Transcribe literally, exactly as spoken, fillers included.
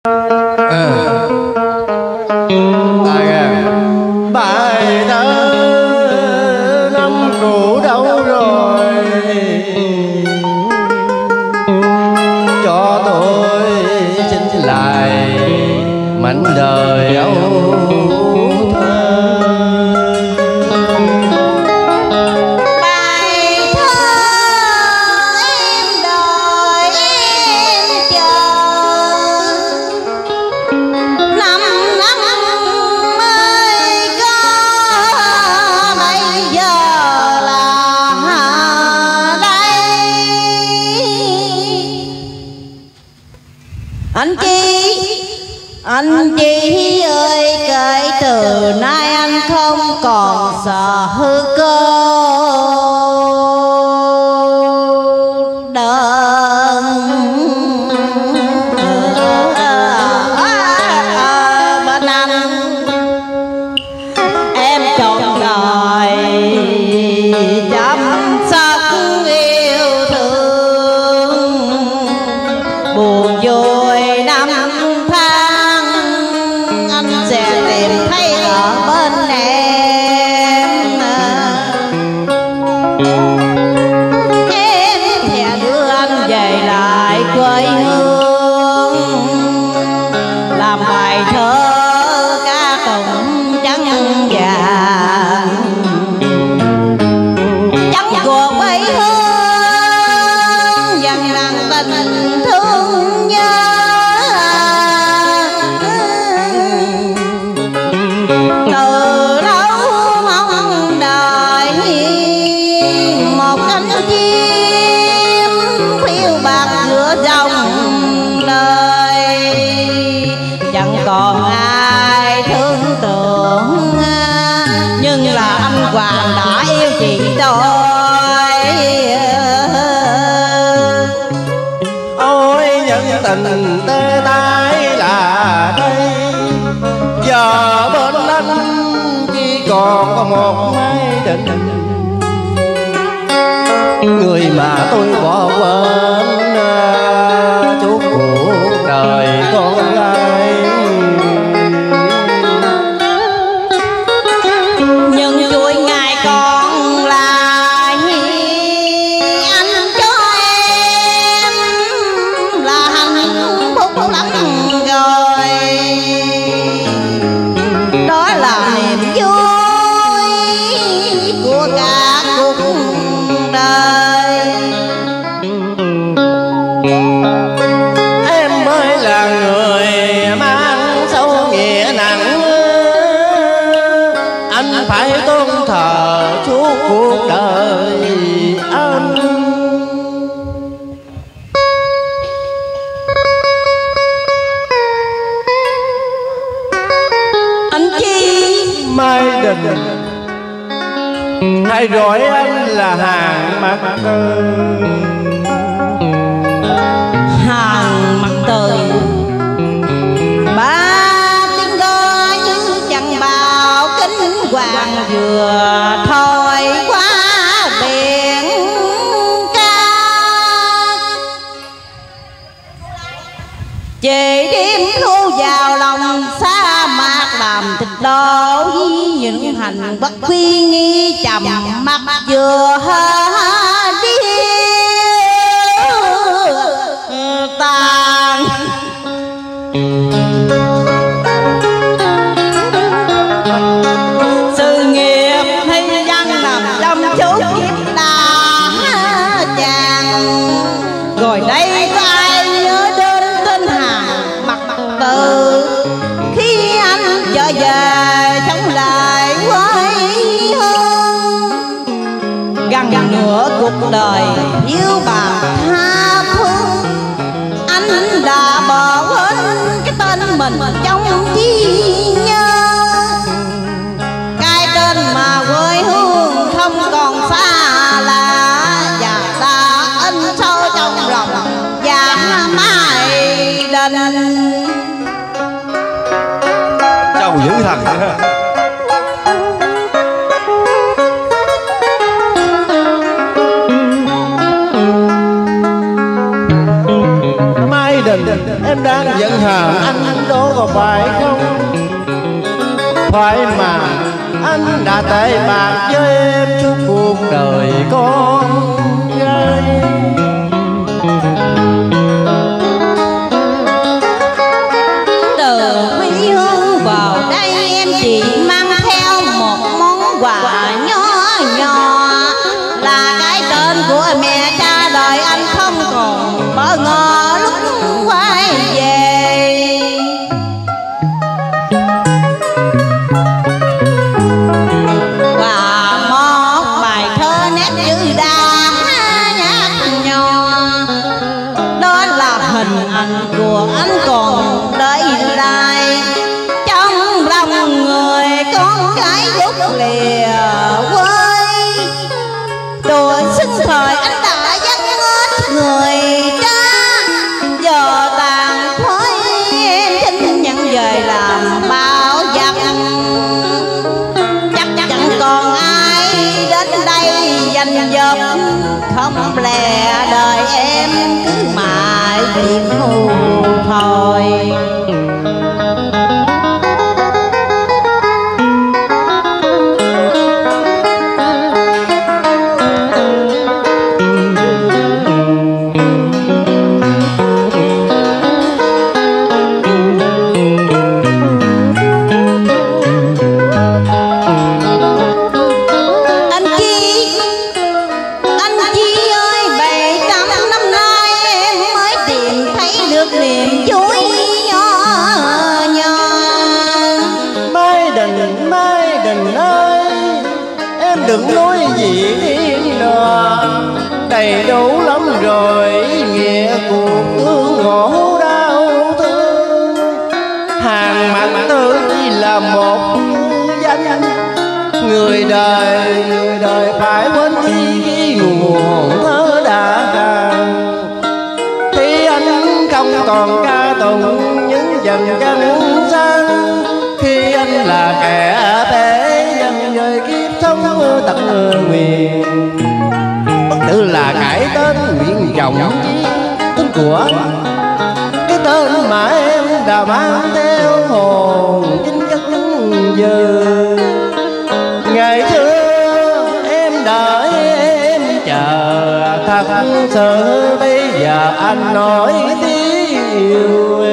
Bài thơ năm cũ đâu rồi, cho tôi xin lại mảnh đời âu thơ. Bài thơ em đợi em chờ, năm năm mới có bây giờ là đây. Anh Chi, anh Chi ơi, kể từ nay anh không còn sợ hư cô đơn bên anh. Em trọn đời chăm sóc yêu thương, buồn vui năm tháng anh sẽ tìm thấy ở bên em. Em sẽ đưa anh về lại quê hương, làm bài thơ ca tụng trắng vàng, trắng của quê hương dần dần tình thương nhớ. Từ lâu mong đợi một cánh chim phiêu bạt giữa dòng đời, chẳng còn ai thương tưởng, nhưng là anh Hoàng đã yêu chị tôi. Ôi nhân tình tê tái là đây, giờ bên anh chỉ còn có một mái đình, người mà tôi bỏ quên suốt cuộc đời con gái. Nhưng chuỗi ngày còn lại anh cho em là hạnh phúc lắm rồi, đó là niềm vui của cả cuộc đời. Em mới là người mang sâu nghĩa nặng, anh phải tôn thờ suốt cuộc đời anh. Anh Chi Mai Đình hãy gọi anh là Hàng Mặt Trời. Hàng Mặt Trời, ba tiếng gọi như chẳng bao kính hoàng vừa thôi qua biển ca. Về đêm thu vào lòng sa mạc, làm thịt đổ với những hành bất phi nghi trầm mắt vừa đi tàn. Sự nghiệp hay dân nằm trong chốn kiếp đã chàng, rồi đây có ai nhớ đến tên Hàng Mặt Trời khi anh trở về sống lại quê hương. Gần nửa cuộc đời yêu bà tha phương, anh đã bỏ quên cái tên mình trong trí nhớ. Cái tên mà quê hương không còn xa lạ, và ta in sâu trong lòng và mãi đình. Châu dữ thật. Mai Đình, em đang giận hờn anh đó có phải không? Phải mà anh đã tệ bạc với em suốt cuộc đời con gái. Từ quê hương vào đây em chỉ mang theo một món quà nhỏ nhỏ, là cái tên của mẹ cha đời anh không còn bỡ ngỡ lúc quay về. Và một bài thơ nét chữ đàn nhạc nhỏ, đó là hình ảnh của anh còn đợi lại trong lòng người con gái dút lìa quê. Tuổi xuân thời anh đã dắt hết người cha, giờ tàn khói em xin nhận về làm bao giặc. Chắc chẳng còn ai đến đây giành giật, không lẽ đời em cứ mãi tìm hù thôi. Đừng nói gì điên nọ, đầy đủ lắm rồi ý nghĩa cuộc thương ngộ đau thương. Hàng mặt tư chỉ là một danh, người đời người đời phải quên đi khi nguồn thơ đã càng. Khi anh không còn ca tụng những dần chân xanh, khi anh là kẻ bể nhân rời kiếp sống tận nguyện, bất tử là cải tên nguyện vọng tên của cái tên mà em đã mang theo hồn chính cất giờ. Ngày xưa em đợi em chờ thật sự, bây giờ anh nói tiếng yêu